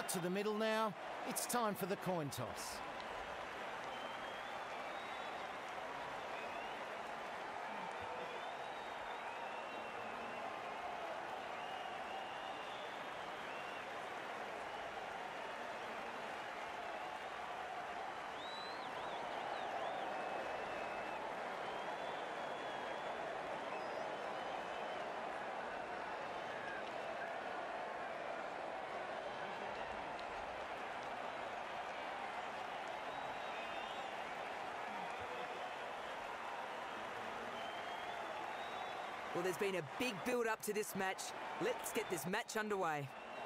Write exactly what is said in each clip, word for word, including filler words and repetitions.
Out to the middle now. It's time for the coin toss. Well, there's been a big build-up to this match. Let's get this match underway.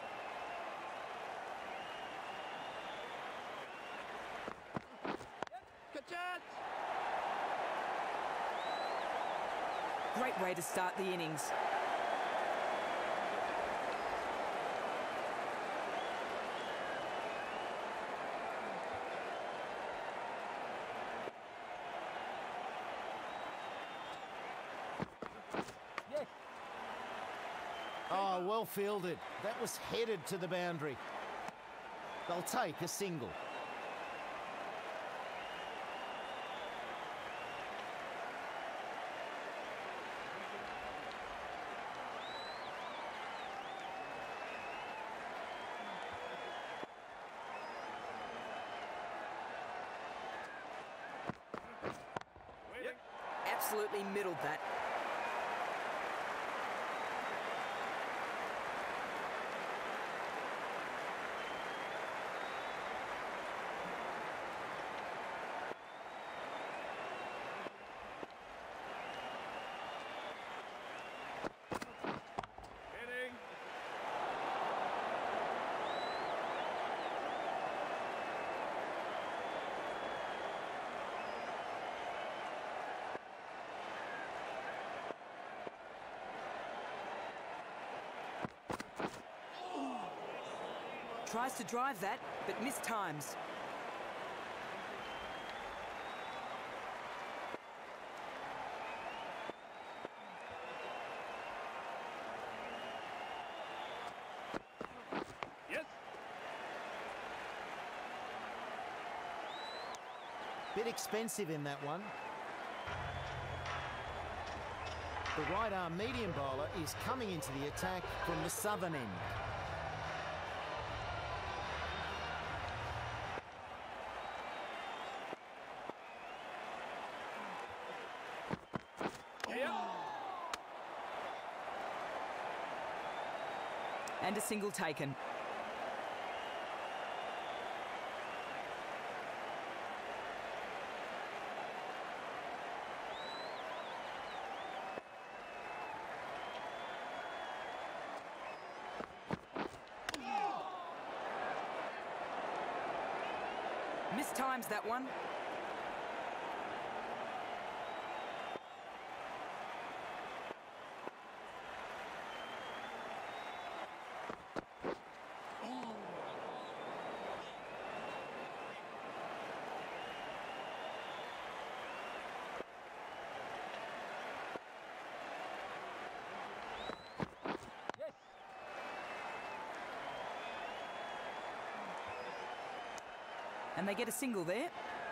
Great way to start the innings. Oh, well fielded. That was headed to the boundary. They'll take a single. Absolutely middled that. Tries to drive that, but missed times. Yes. Bit expensive in that one. The right arm medium bowler is coming into the attack from the southern end. And a single taken. Missed times that one. And they get a single there.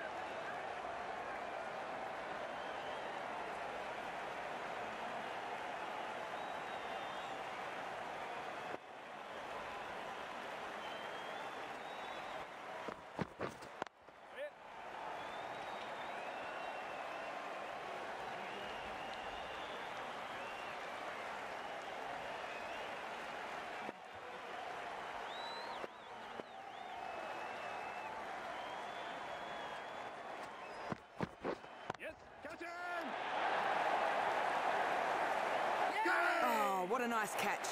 Oh, what a nice catch.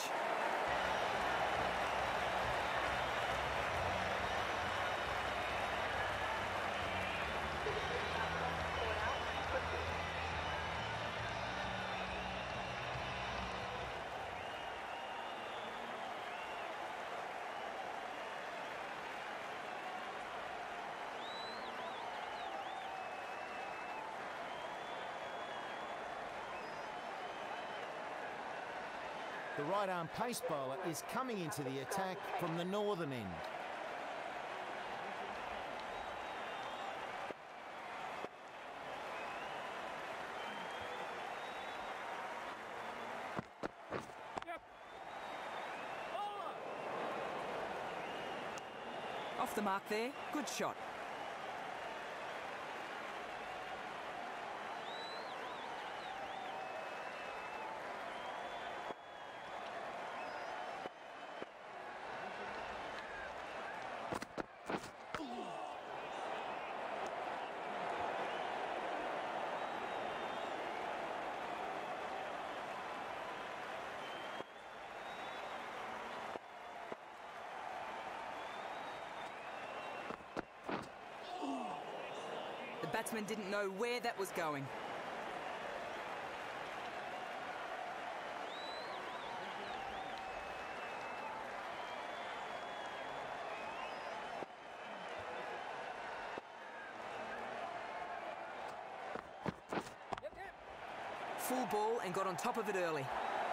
The right arm pace bowler is coming into the attack from the northern end. Off the mark there. Good shot. The batsman didn't know where that was going. Full ball and got on top of it early.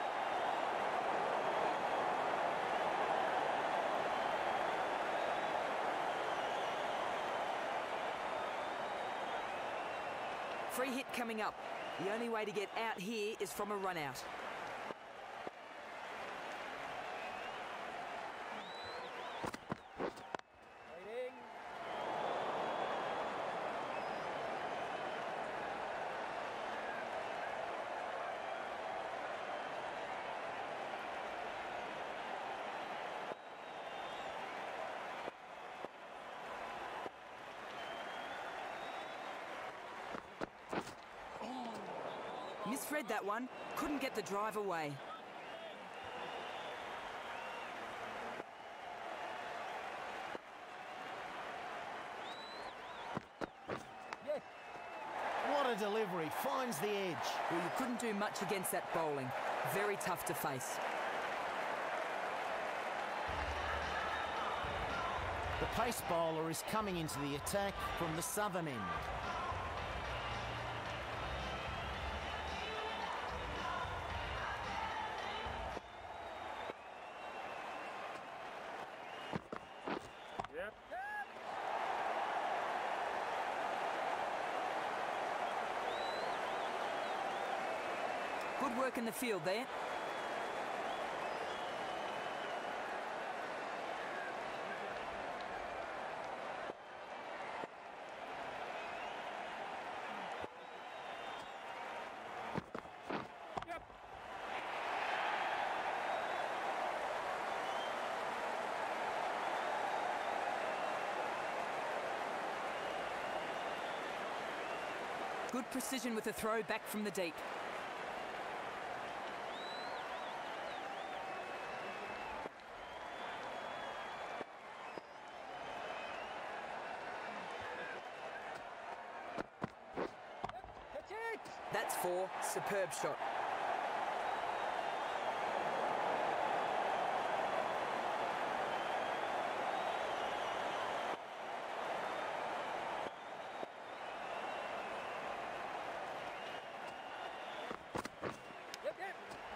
Free hit coming up. The only way to get out here is from a run out. Waiting. Misread that one. Couldn't get the drive away. Yes. What a delivery. Finds the edge. Well, you couldn't do much against that bowling. Very tough to face. The pace bowler is coming into the attack from the southern end. Yep. Good work in the field there. Yep. Good precision with a throw back from the deep. That's it. That's four. Superb shot. Yep, yep.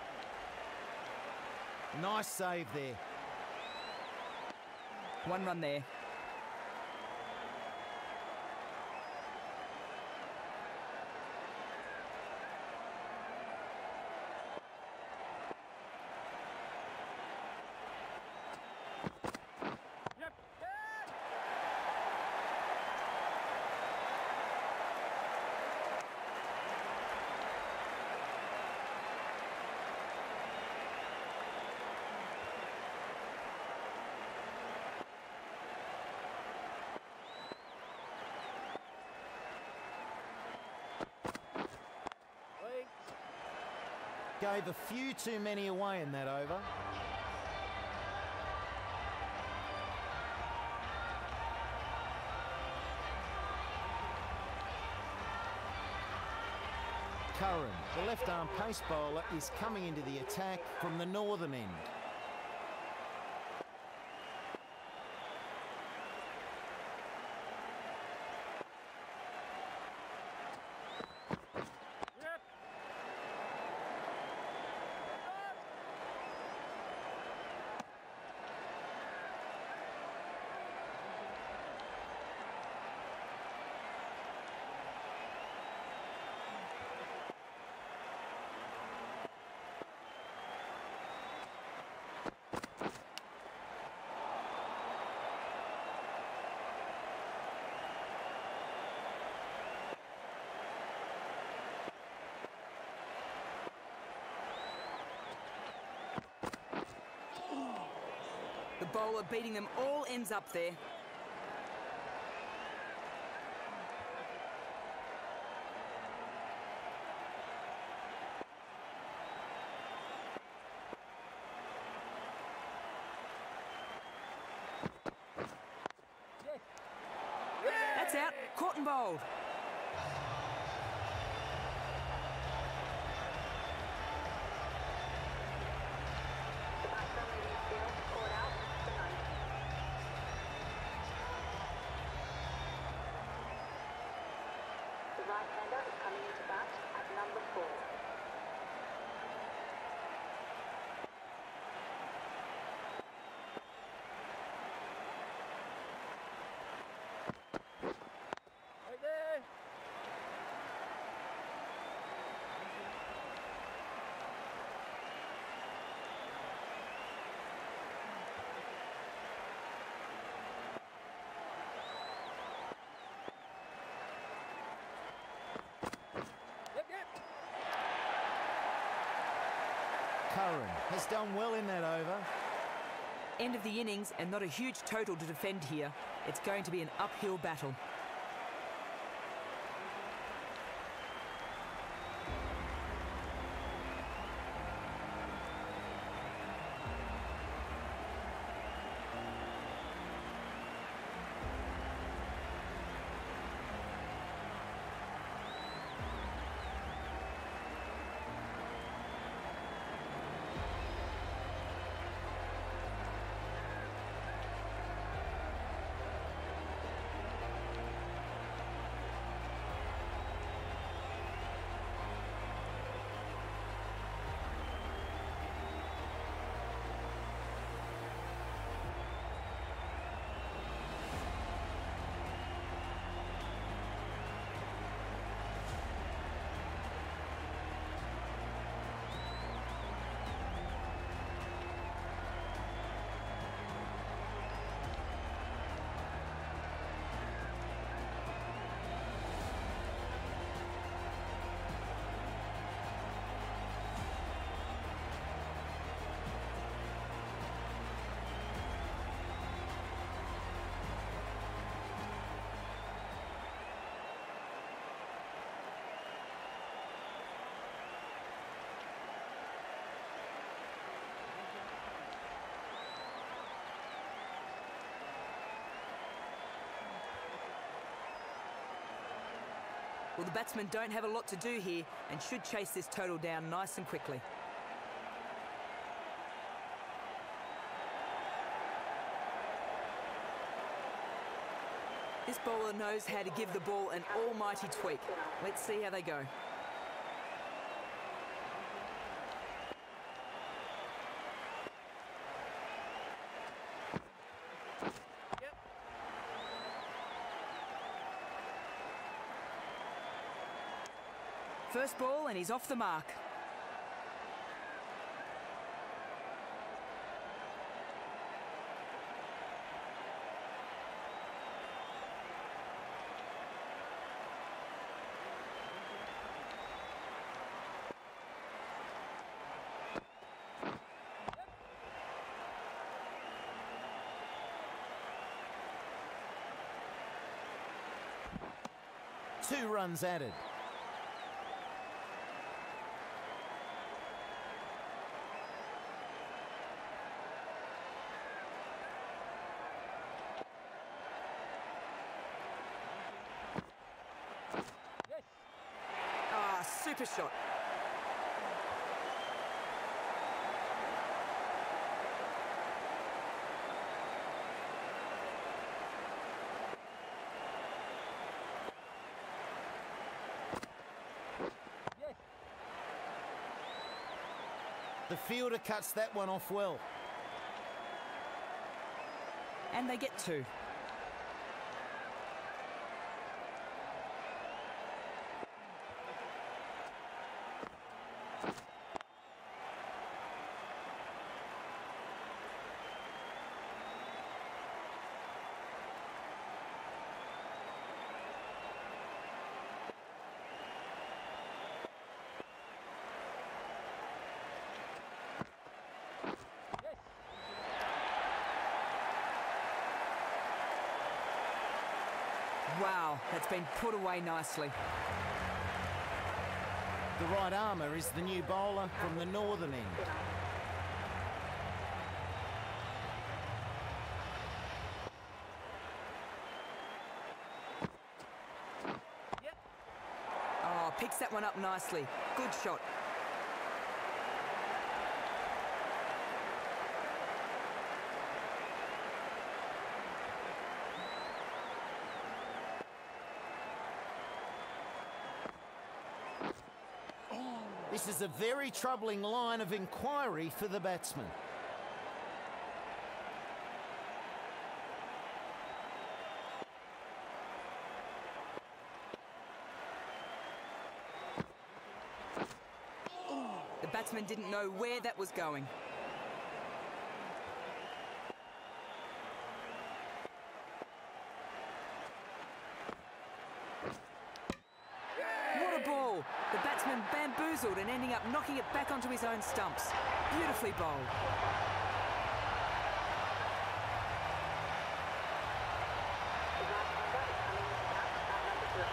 Nice save there. One run there. Yep. Wait. Gave a few too many away in that over. Curran, the left-arm pace bowler, is coming into the attack from the northern end. Yep. bowler beating them all ends up there. That's out. Caught and bowled. The right-hander is coming into bat at number four. Right there. Yep, yep. Curran has done well in that over. End of the innings and not a huge total to defend here. It's going to be an uphill battle. Well, the batsmen don't have a lot to do here and should chase this total down nice and quickly. This bowler knows how to give the ball an almighty tweak. Let's see how they go. Yep. First ball and he's off the mark. Two runs added. Yes. Ah, super shot. Yes. The fielder cuts that one off well. And they get two. Wow, that's been put away nicely. The right armour is the new bowler from the northern end. Yep. Oh, picks that one up nicely. Good shot. This is a very troubling line of inquiry for the batsman. The batsman didn't know where that was going. What a ball! The batsman bamboozled and ending up knocking it back onto his own stumps. Beautifully bowled. The right hander is coming into bat at number three.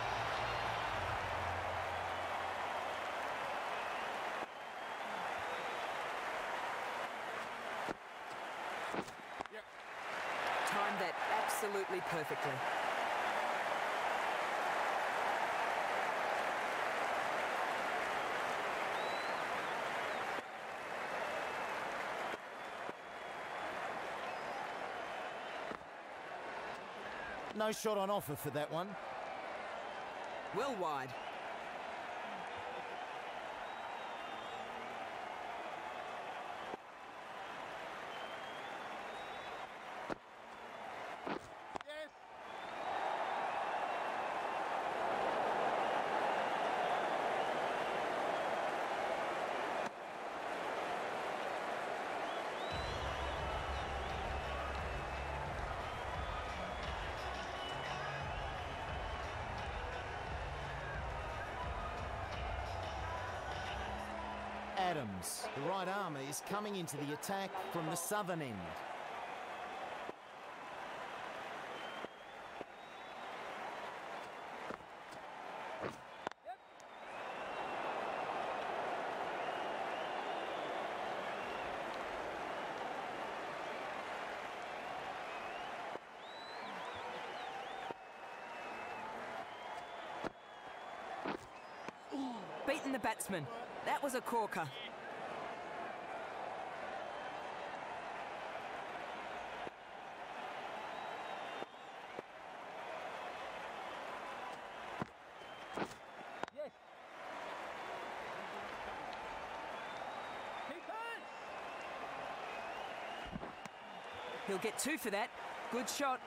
Timed that absolutely perfectly. No shot on offer for that one. Well wide. Yes. Adams, the right armour, is coming into the attack from the southern end. Beaten the batsman. That was a corker. Yes. Keep on. He'll get two for that. Good shot.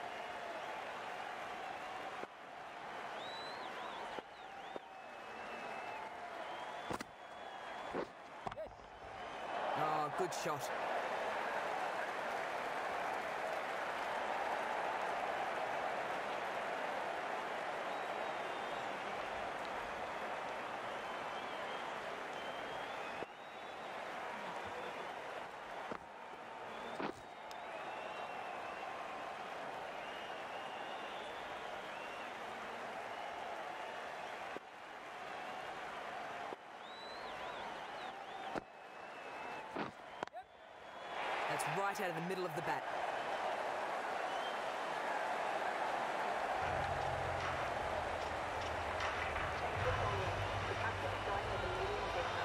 Yes. Oh, good shot. That's right out of the middle of the bat. Good bowling. The captain is going with a medium distance.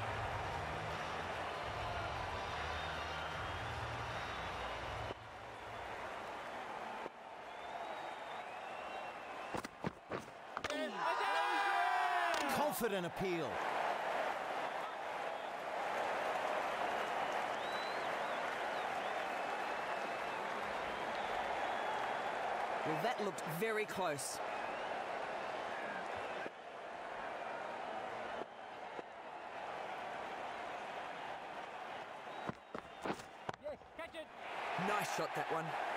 Confident appeal. Well, that looked very close. Yes. Catch it. Nice shot, that one.